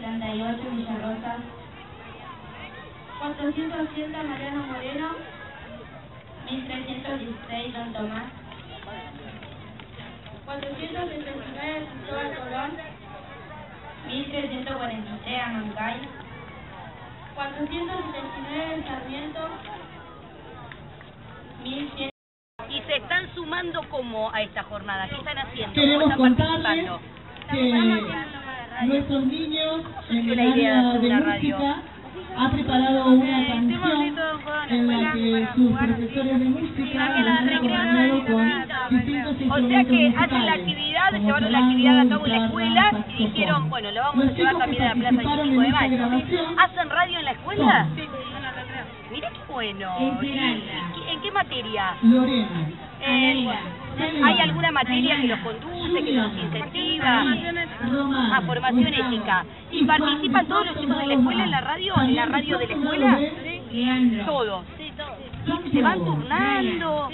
478 Villa Rosas. 480 Mariano Moreno. 1316 Don Tomás. 479 Cristóbal Colón. 1343 Amancay. 479 Sarmiento. 1100. Y se están sumando como a esta jornada. ¿Qué están haciendo? Queremos contarles que nuestros niños en el área de música ha preparado una canción en la que sus profesores de música han acompañado con distintos instrumentos musicales. O sea que hacen la actividad, llevaron la actividad a cabo en la escuela y dijeron, bueno, lo vamos a llevar también a la Plaza 25 de Mayo. ¿Hacen radio en la escuela? Sí, en la recreo. Mira qué bueno. ¿En qué materia? Lorena. ¿Hay alguna materia que los conduce, que los incentiva? Formación ética. ¿Y participan todos los chicos de la escuela en la radio de la escuela? Todos. ¿Se van turnando?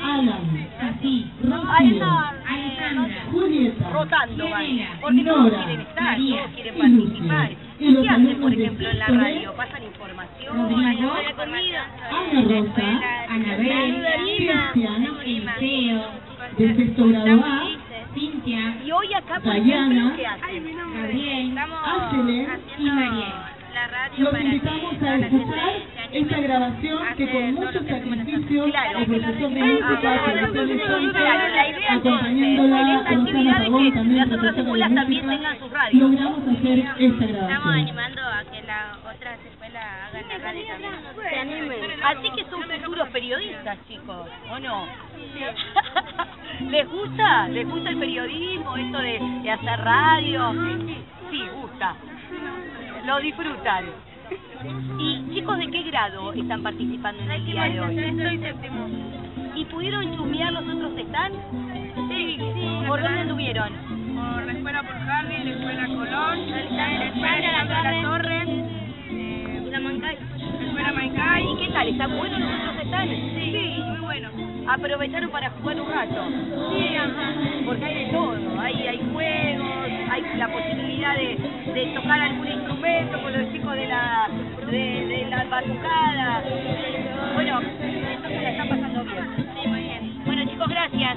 Rotando van. Porque todos quieren estar, todos quieren participar. ¿Y qué hacen, por ejemplo, en la radio? ¿Pasan información? ¿La comida? Ana Rosa, Anabel, Cristian, del sexto grado A, Cintia, y hoy acá, por ejemplo, ¿qué hacen? Gabriel, Ángeles y Mariel. Los invitamos a escuchar esta grabación que con mucho sacrificio el profesor de música, profesor de sónica, acompañándola con Rosana Pagón, también profesora de música, logramos hacer esta grabación. Estamos animando a que las otras escuelas hagan la radio también. Se animen. Así que son futuros periodistas, chicos, ¿o no? ¿Les gusta? ¿Les gusta el periodismo, esto de hacer radio? Sí, gusta. Lo disfrutan. ¿Y chicos de qué grado están participando en el día de hoy? Estoy séptimo. ¿Y pudieron chusmear los otros stands? Sí. ¿Por dónde anduvieron? Por la escuela Porjami, la escuela Colón, la escuela La Torre, la Mancay. La escuela Mancay. ¿Y qué tal? ¿Están buenos los otros stands? Sí, muy bueno. ¿Aprovecharon para jugar un rato? Sí, porque hay de todo, hay juegos, hay la posibilidad de tocar algún instrumento con los chicos de la batucada. Bueno, entonces la están pasando bien. Sí, muy bien. Bueno, chicos, gracias.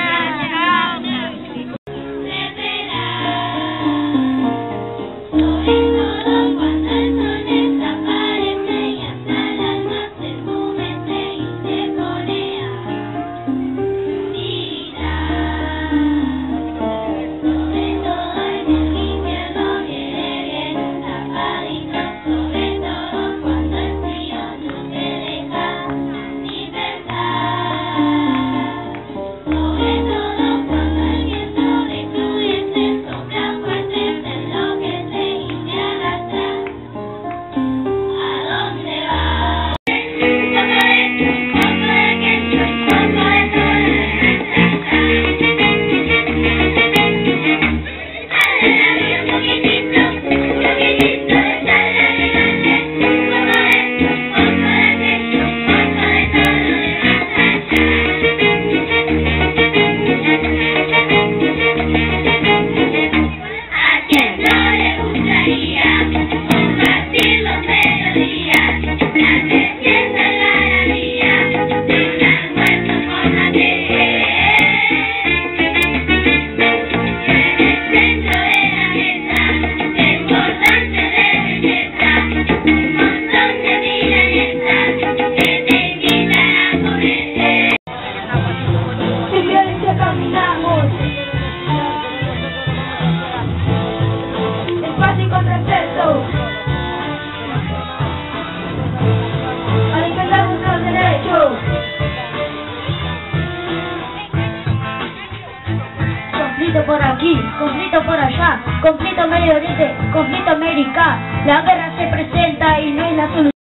conflicto por aquí, conflicto por allá, conflicto Medio Oriente, conflicto América. La guerra se presenta y no es la solución.